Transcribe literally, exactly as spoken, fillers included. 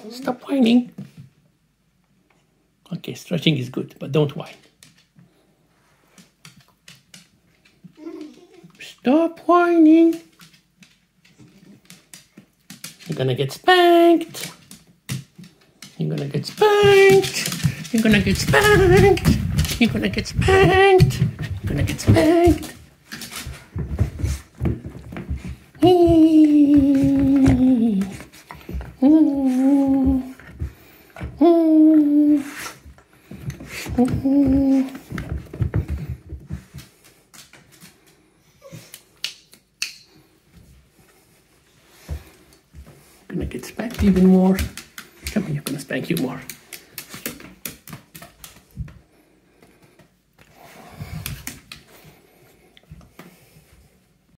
Stop whining. Okay, stretching is good, but don't whine. Stop whining. You're gonna get spanked. You're gonna get spanked. You're gonna get spanked. You're gonna get spanked. You're gonna get spanked. Gonna get spanked even more. Come on, you're gonna spank you more.